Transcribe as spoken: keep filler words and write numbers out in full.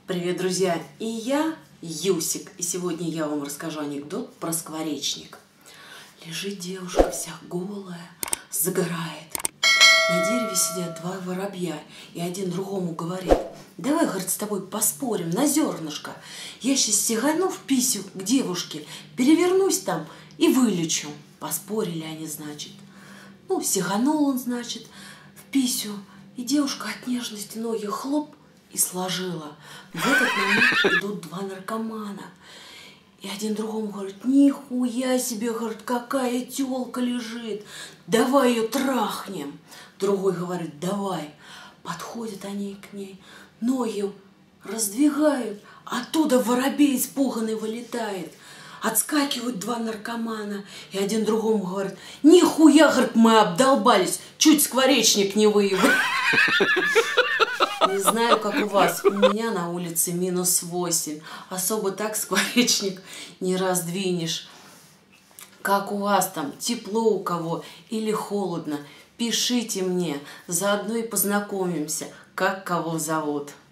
Привет, друзья! И я Юсик. И сегодня я вам расскажу анекдот про скворечник. Лежит девушка вся голая, загорает. На дереве сидят два воробья, и один другому говорит: давай, говорит, с тобой поспорим на зернышко. Я сейчас сигану в писю к девушке, перевернусь там и вылечу. Поспорили они, значит. Ну, сиганул он, значит, в писю, и девушка от нежности ноги хлоп и сложила. В этот момент идут два наркомана. И один другому говорит: нихуя себе, говорит, какая тёлка лежит, давай ее трахнем. Другой говорит: давай. Подходят они к ней, ноги раздвигают, оттуда воробей испуганный вылетает. Отскакивают два наркомана, и один другому говорит: нихуя, говорит, мы обдолбались, чуть скворечник не выебал. Не знаю, как у вас, у меня на улице минус восемь. Особо так скворечник не раздвинешь. Как у вас там, тепло у кого или холодно? Пишите мне, заодно и познакомимся, как кого зовут.